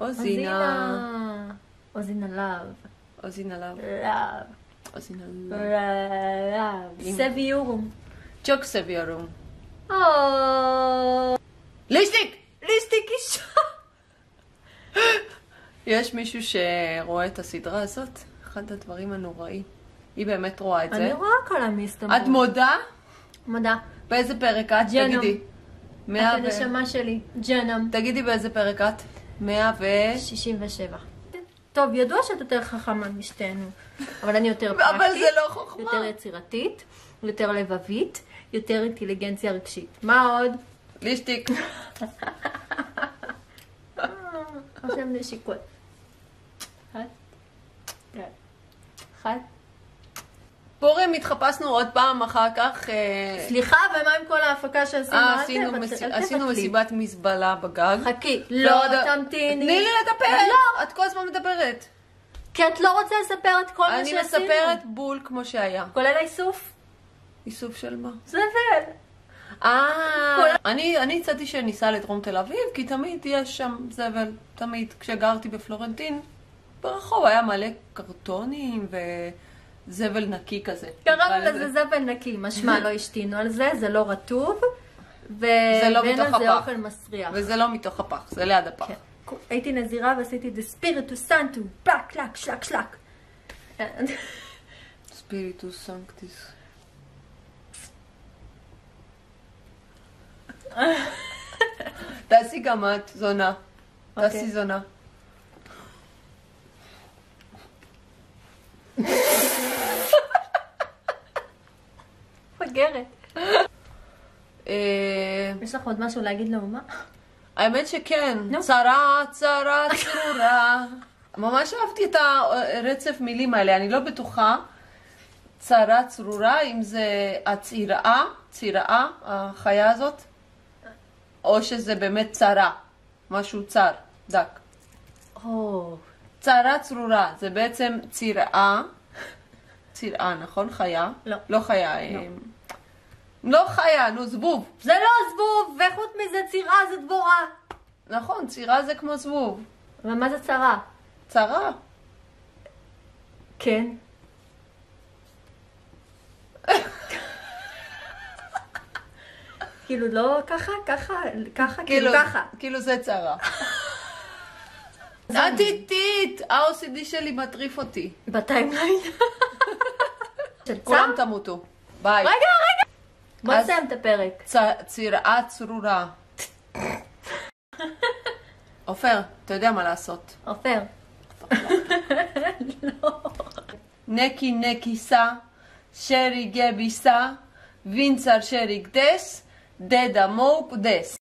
אוזינה. אוזינה לאב. אוזינה לאב. לאב. אוזינה לאב. סביורום. צ'וק סביורום. ליסטיק! ליסטיק אישה! יש מישהו שרואה את הסדרה הזאת? אחד הדברים הנוראים. היא באמת רואה את זה. אני רואה כל המסתמות. את מודה? מודה. באיזה פרק את? ג'נום. תגידי. את הנשמה שלי. ג'נום. תגידי באיזה פרק את? 67. טוב, ידוע שאת יותר חכמה משתינו, אבל אני יותר פרקטית. אבל זה לא חוכמה. יותר יצירתית, יותר לבבית, יותר אינטליגנציה רגשית. מה עוד? לישטיק. עכשיו נשיקות. אחת. פורים התחפשנו עוד פעם אחר כך. סליחה, ומה עם כל ההפקה שעשינו? עשינו מסיבת מזבלה בגג. חכי, לא תמתיני. תני לי לדבר. לא. את כל הזמן מדברת. כי את לא רוצה לספר את כל מה שעשינו. אני מספרת בול כמו שהיה. כולל האיסוף? איסוף של מה? זבל. אני הצעתי שניסע לדרום תל אביב, כי תמיד יש שם זבל. תמיד. כשגרתי בפלורנטין, ברחוב היה מלא קרטונים וזבל נקי כזה. קראנו לזה זבל נקי, משמע לא השתינו על זה, זה לא רטוב, ואין על זה אוכל מסריח. וזה לא מתוך הפח, זה ליד הפח. הייתי נזירה ועשיתי את ספיריטוס סנטו, פלק, שלק, שלק, שלק. ספיריטוס סנקטיס. תעשי גם את, זונה. תעשי זונה. מגרת. יש לך עוד משהו להגיד לאומה? האמת שכן. צרה, צרה, צרורה. ממש אהבתי את הרצף מילים האלה. אני לא בטוחה. צרה, צרורה, אם זה הציראה, ציראה, החיה הזאת, או שזה באמת צרה. משהו צר, דק. צרה, צרורה. זה בעצם ציראה. ציראה, נכון? חיה? לא. לא חיה. לא חיה, נו, זבוב. זה לא זבוב, וחוץ מזה צירה זה דבורה. נכון, צירה זה כמו זבוב. אבל מה זה צרה? צרה. כן. כאילו לא ככה, ככה, ככה, כאילו ככה. כאילו זה צרה. את איטית, ה-OCD שלי מטריף אותי. בטיימליין. כולם תמותו. ביי. רגע. בוא נסיים את הפרק. ציראה צרורה. עופר, אתה יודע מה לעשות. עופר. לא. נקי נקיסה, שרי גביסה, וינצר שרי גדס, דדה מופ דס.